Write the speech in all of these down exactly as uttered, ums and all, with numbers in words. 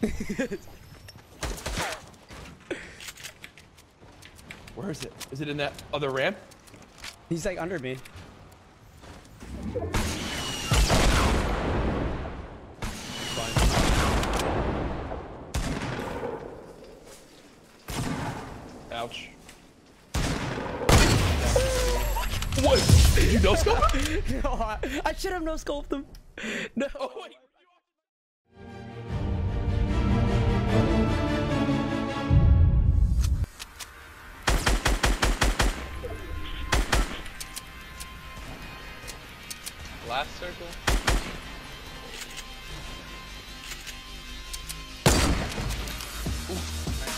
Where is it? Is it in that other ramp? He's like under me. Fine. Ouch. What? Did you no scope him? No, I, I should have no scoped him. No. Oh, wait. Last circle. Ooh, nice.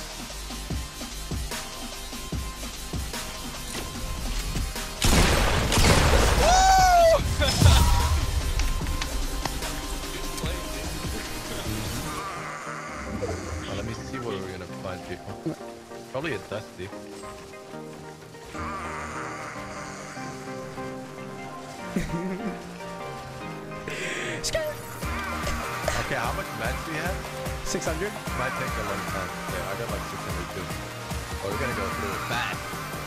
Well, let me see where we're gonna find people. Probably a Dusty. Okay, how much match do you have? six hundred? Might take a long time. Yeah, I got like six hundred too. Oh, we're gonna go through it fast.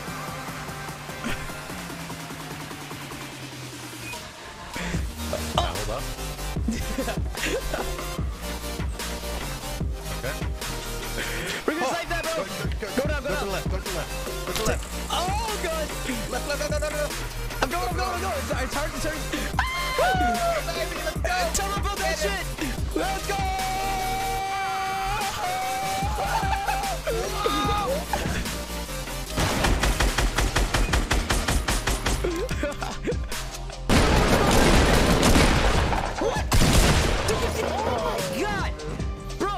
Now, hold up. Okay. We're gonna Oh, save that, bro! Go, go, go, Go down, go go down. to the left, go to the left. Go to the left. Oh, God! Left, left, left, left, left, left. I'm going, I'm going, I'm going! It's, it's hard, it's hard. Ah! Baby, let's go! Tell them about that shit! Let's go! What? Oh my God! Bro!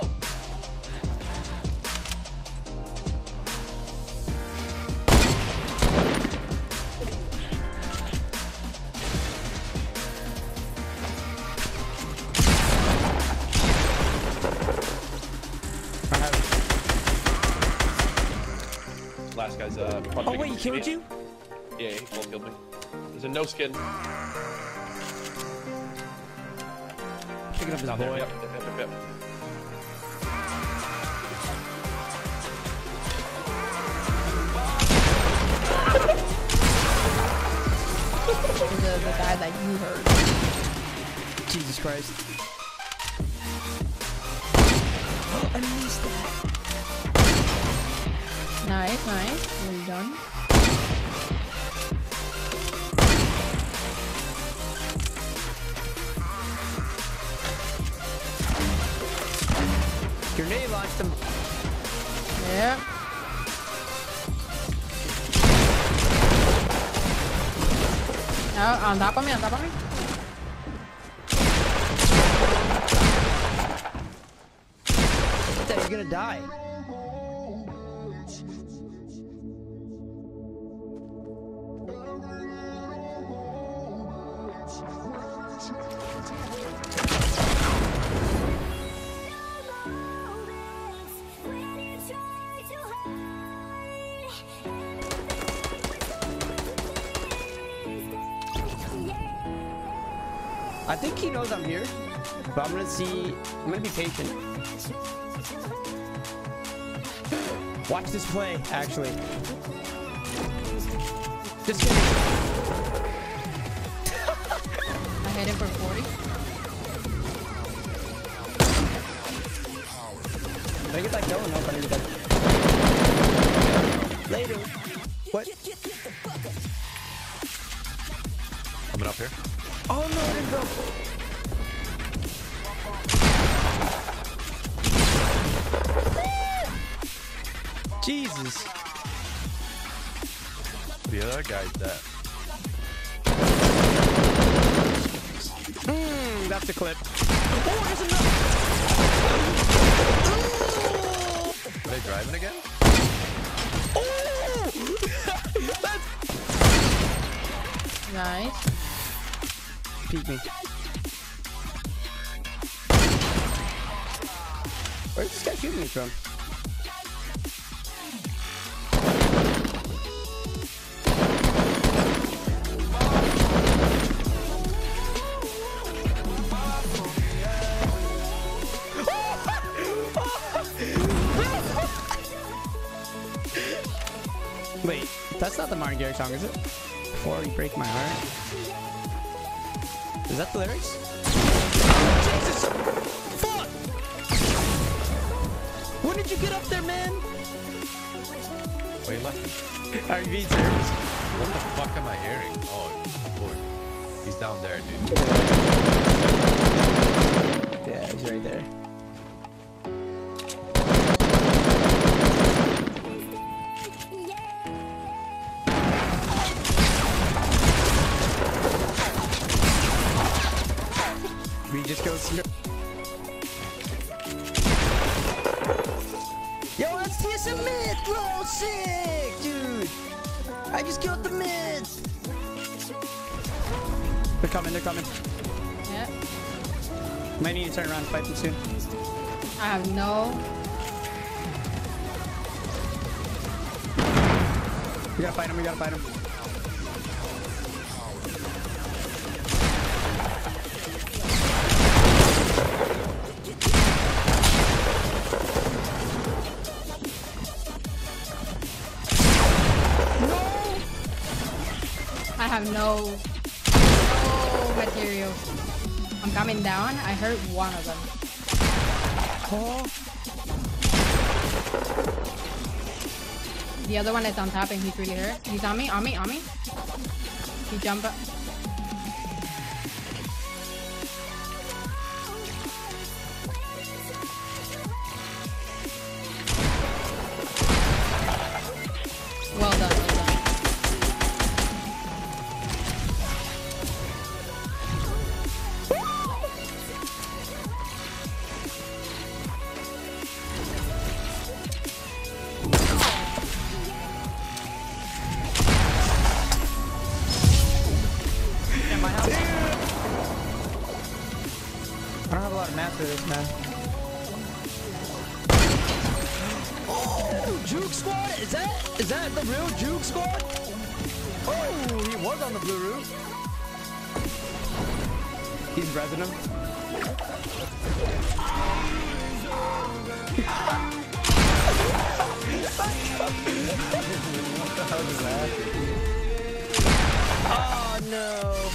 Last guy's uh. Oh wait, he killed you? Yeah, he both killed me. There's a no skin. Picking up his Down there. boy. Yep, yep, yep, yep. The, the guy that you heard. Jesus Christ. I missed that. Nice, nice. Well done. Grenade launched him. Yeah. Oh, on top of me, on top of me. You're gonna die. I think he knows I'm here, but I'm gonna see. I'm gonna be patient. Watch this play, actually. Just kidding. I hit him for forty. Did I get that kill? No, I didn't get that. Later. What? Coming up here. Oh no, I didn't go. Jesus. The other guy's dead. Mmm, that's the clip. Oh, there's another. Are they driving again? Oh! That's... Nice. Peek me. Where's this guy shooting me from? Wait, that's not the Martin Garrix song, is it? Before You Break My Heart. Is that the lyrics? Jesus! Fuck! When did you get up there, man? Wait, left. Are you being serious? What the fuck am I hearing? Oh, Lord. He's down there, dude. Yeah, he's right there. We just go see. Yo, let's see some mid, bro. Sick, dude. I just killed the mid. They're coming. They're coming. Yeah. Might need to turn around and fight them soon. I have no. We gotta fight him. We gotta fight him. I have no, no material. I'm coming down. I hurt one of them. Oh. The other one is on top and he's really hurt. He's on me, on me, on me. He jumped up. Well done, well done. I don't have a lot of math for this, man. Oh, Juke Squad? Is that is that the real Juke Squad? Oh, he was on the blue roof. He's resin him. What the hell is that? Oh no.